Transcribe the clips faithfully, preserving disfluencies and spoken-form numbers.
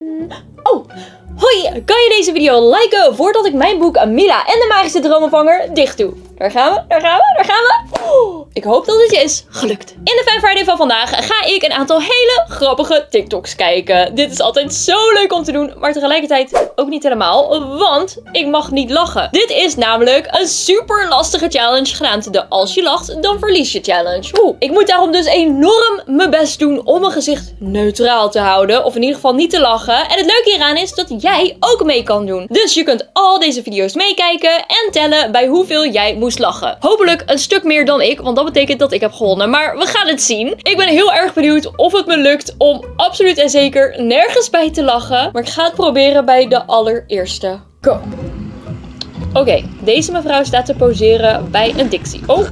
Oh, hoi! Kan je deze video liken voordat ik mijn boek Mila en de Magische Dromenvanger dicht doe? Daar gaan we, daar gaan we, daar gaan we. Oh, ik hoop dat het je is gelukt. In de Fan Friday van vandaag ga ik een aantal hele grappige TikToks kijken. Dit is altijd zo leuk om te doen, maar tegelijkertijd ook niet helemaal, want ik mag niet lachen. Dit is namelijk een super lastige challenge genaamd de Als je lacht, dan verlies je challenge. Oeh, ik moet daarom dus enorm mijn best doen om mijn gezicht neutraal te houden, of in ieder geval niet te lachen. En het leuke hieraan is dat jij ook mee kan doen. Dus je kunt al deze video's meekijken en tellen bij hoeveel jij moest lachen. Hopelijk een stuk meer dan ik, want dat betekent dat ik heb gewonnen. Maar we gaan het zien. Ik ben heel erg benieuwd of het me lukt om absoluut en zeker nergens bij te lachen. Maar ik ga het proberen bij de allereerste. Go! Oké, okay, deze mevrouw staat te poseren bij een Dixie. Oh!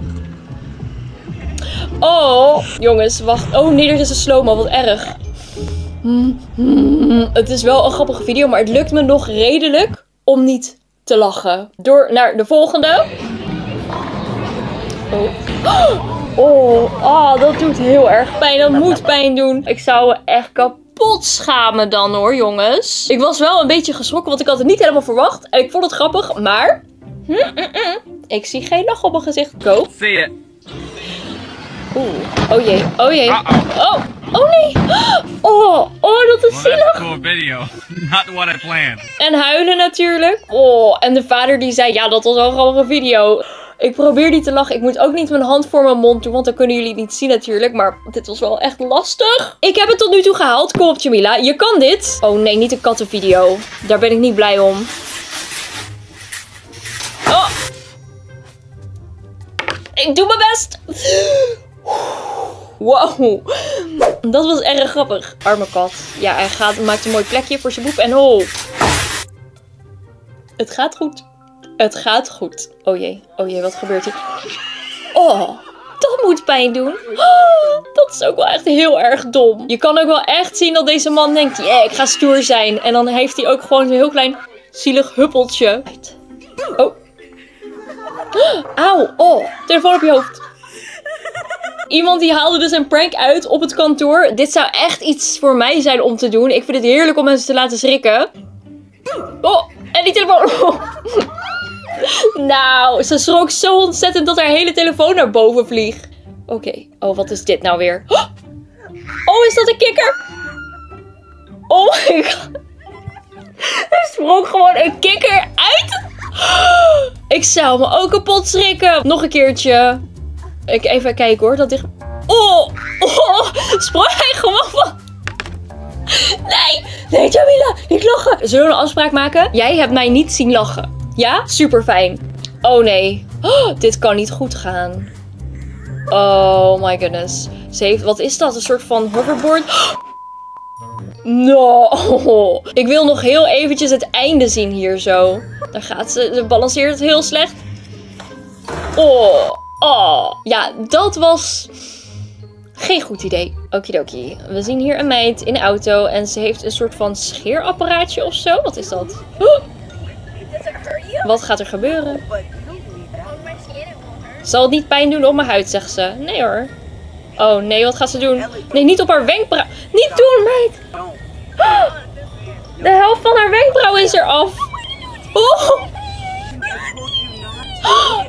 Oh, jongens, wacht. Oh nee, er is een slow-mo, wat erg. Hmm, hmm, het is wel een grappige video, maar het lukt me nog redelijk om niet te lachen. Door naar de volgende. Oh. Oh, oh, dat doet heel erg pijn. Dat moet pijn doen. Ik zou me echt kapot schamen dan hoor, jongens. Ik was wel een beetje geschrokken, want ik had het niet helemaal verwacht. En ik vond het grappig, maar... Hm, mm, mm. Ik zie geen lach op mijn gezicht. Go. Zie je. Oeh, oh jee, oh jee. Oh, oh nee. Oh, oh, dat is well, zielig. Cool video. Not what I planned. En huilen natuurlijk. Oh, en de vader die zei, ja, dat was wel een grappige video. Ik probeer niet te lachen. Ik moet ook niet mijn hand voor mijn mond doen, want dan kunnen jullie het niet zien natuurlijk. Maar dit was wel echt lastig. Ik heb het tot nu toe gehaald. Kom op, Jamila. Je kan dit. Oh nee, niet een kattenvideo. Daar ben ik niet blij om. Oh. Ik doe mijn best. Wow. Dat was erg grappig. Arme kat. Ja, hij gaat, maakt een mooi plekje voor zijn boep. En oh. Het gaat goed. Het gaat goed. Oh jee. Oh jee, wat gebeurt hier? Oh, dat moet pijn doen. Oh, dat is ook wel echt heel erg dom. Je kan ook wel echt zien dat deze man denkt, ja, yeah, ik ga stoer zijn. En dan heeft hij ook gewoon zo'n heel klein zielig huppeltje. Oh. Auw. Oh, telefoon op je hoofd. Iemand die haalde dus een prank uit op het kantoor. Dit zou echt iets voor mij zijn om te doen. Ik vind het heerlijk om mensen te laten schrikken. Oh, en die telefoon. Oh. Nou, ze schrok zo ontzettend dat haar hele telefoon naar boven vliegt. Oké. Okay. Oh, wat is dit nou weer? Oh, is dat een kikker? Oh my god. Er sprong gewoon een kikker uit. Ik zou me ook kapot schrikken. Nog een keertje. Ik even kijken hoor. Dat dicht... Oh, oh, sprong hij gewoon van... Nee, nee Jamila, niet lachen. Zullen we een afspraak maken? Jij hebt mij niet zien lachen. Ja? Super fijn. Oh nee. Oh, dit kan niet goed gaan. Oh my goodness. Ze heeft, wat is dat? Een soort van hoverboard? No. Ik wil nog heel eventjes het einde zien hier zo. Daar gaat ze. Ze balanceert het heel slecht. Oh. Oh. Ja, dat was... geen goed idee. Okidoki. We zien hier een meid in de auto. En ze heeft een soort van scheerapparaatje of zo. Wat is dat? Oh. Wat gaat er gebeuren? Zal het niet pijn doen op mijn huid, zegt ze. Nee hoor. Oh nee, wat gaat ze doen? Nee, niet op haar wenkbrauw. Niet doen, meid. De helft van haar wenkbrauw is er af. Oh. Oh.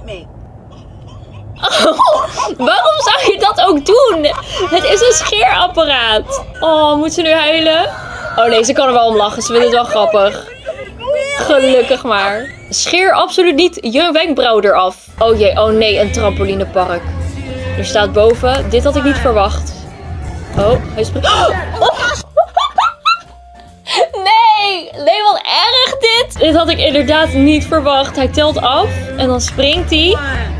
Oh, waarom zou je dat ook doen? Het is een scheerapparaat. Oh, moet ze nu huilen? Oh nee, ze kan er wel om lachen. Ze vindt het wel grappig. Gelukkig maar. Scheer absoluut niet je wenkbrauw eraf. Oh jee, oh nee, een trampolinepark. Er staat boven. Dit had ik niet verwacht. Oh, hij springt. Oh. Nee, nee, wat erg dit. Dit had ik inderdaad niet verwacht. Hij telt af en dan springt hij.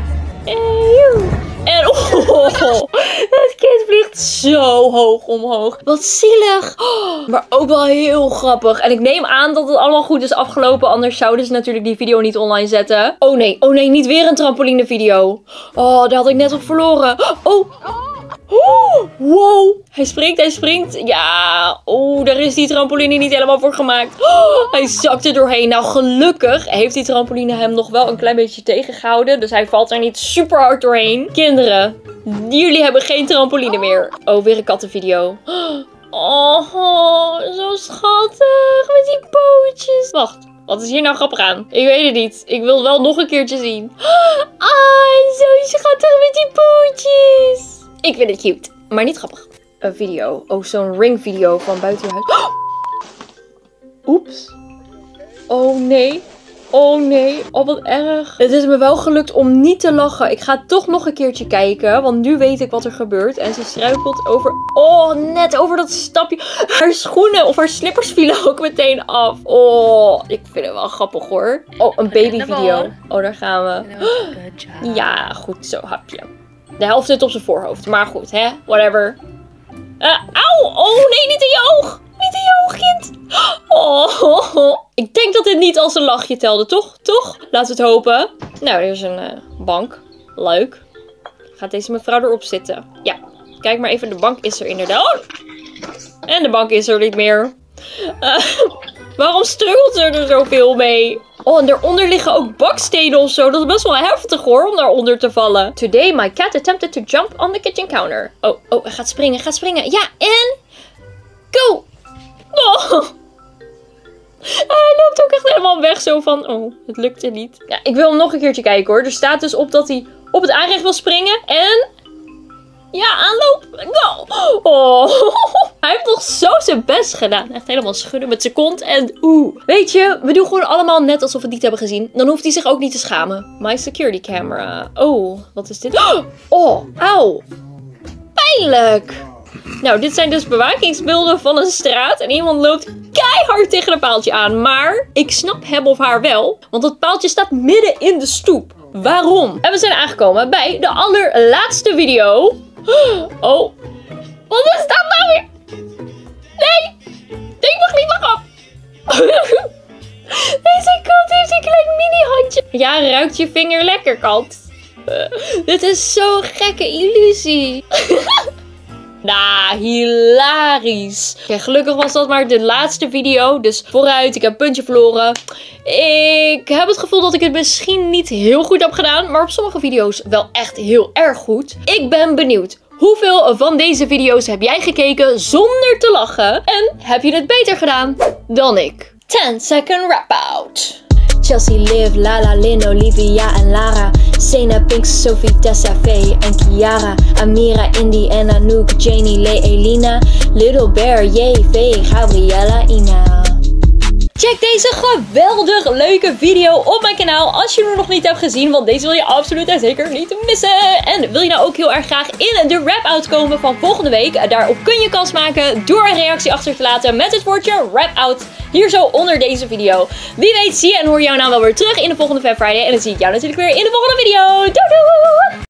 En oh, het kind vliegt zo hoog omhoog. Wat zielig. Oh, maar ook wel heel grappig. En ik neem aan dat het allemaal goed is afgelopen. Anders zouden ze natuurlijk die video niet online zetten. Oh nee, oh nee, niet weer een trampoline video. Oh, daar had ik net op verloren. Oh. Oh, wow. Hij springt, hij springt. Ja, oh, daar is die trampoline niet helemaal voor gemaakt. Oh, hij zakt er doorheen. Nou, gelukkig heeft die trampoline hem nog wel een klein beetje tegengehouden. Dus hij valt er niet super hard doorheen. Kinderen, jullie hebben geen trampoline meer. Oh, weer een kattenvideo. Oh, zo schattig met die pootjes. Wacht, wat is hier nou grappig aan? Ik weet het niet. Ik wil het wel nog een keertje zien. Ah, zo schattig met die pootjes. Ik vind het cute, maar niet grappig. Een video. Oh, zo'n ringvideo van buiten je huis. Oeps. Oh nee. Oh nee, oh wat erg. Het is me wel gelukt om niet te lachen. Ik ga toch nog een keertje kijken, want nu weet ik wat er gebeurt. En ze struikelt over, oh net over dat stapje. Haar schoenen of haar slippers vielen ook meteen af. Oh, ik vind het wel grappig hoor. Oh, een babyvideo. Oh, daar gaan we. Ja, goed zo, hapje. De helft zit op zijn voorhoofd, maar goed, hè, whatever. Uh, auw, oh nee, niet in je oog. Niet in je oog, kind. Oh, oh, oh. Ik denk dat dit niet als een lachje telde, toch? Toch? Laten we het hopen. Nou, er is een uh, bank. Leuk. Gaat deze mevrouw erop zitten? Ja. Kijk maar even, de bank is er inderdaad. Oh. En de bank is er niet meer. Uh, waarom struggelt ze er zoveel mee? Oh, en daaronder liggen ook bakstenen of zo. Dat is best wel heftig hoor, om daaronder te vallen. Today my cat attempted to jump on the kitchen counter. Oh, oh, hij gaat springen, gaat springen. Ja, en... Go! Oh. Hij loopt ook echt helemaal weg zo van, oh, het lukte niet. Ja, ik wil hem nog een keertje kijken hoor. Er staat dus op dat hij op het aanrecht wil springen. En... Ja, aanloop. Go! Oh. Hij heeft nog zo zijn best gedaan. Echt helemaal schudden met zijn kont. En oeh. Weet je, we doen gewoon allemaal net alsof we het niet hebben gezien. Dan hoeft hij zich ook niet te schamen. My security camera. Oh, wat is dit? Oh, auw. Pijnlijk. Nou, dit zijn dus bewakingsbeelden van een straat. En iemand loopt keihard tegen een paaltje aan. Maar ik snap hem of haar wel. Want dat paaltje staat midden in de stoep. Waarom? En we zijn aangekomen bij de allerlaatste video. Oh. Wat is dat nou weer? Nee. Nee, ik mag niet lachen. Deze kat heeft een klein mini-handje. Ja, ruikt je vinger lekker, kat. Uh, dit is zo'n gekke illusie. Nou, hilarisch. Kijk, gelukkig was dat maar de laatste video. Dus vooruit, ik heb een puntje verloren. Ik heb het gevoel dat ik het misschien niet heel goed heb gedaan. Maar op sommige video's wel echt heel erg goed. Ik ben benieuwd. Hoeveel van deze video's heb jij gekeken zonder te lachen? En heb je het beter gedaan dan ik? ten second wrap out. Chelsea, Liv, Lala, Lynn, Olivia en Lara. Sena, Pink, Sophie, Tessa, Faye en Kiara. Amira, Indy en Anouk, Janie, Lee, Elina. Little Bear, Jay, Faye, Gabriella, Ina. Check deze geweldig leuke video op mijn kanaal als je hem nog niet hebt gezien. Want deze wil je absoluut en zeker niet missen. En wil je nou ook heel erg graag in de wrap-out komen van volgende week? Daarop kun je kans maken door een reactie achter te laten met het woordje wrap-out. Hier zo onder deze video. Wie weet zie je en hoor jou nou wel weer terug in de volgende Fan Friday. En dan zie ik jou natuurlijk weer in de volgende video. Doei doei!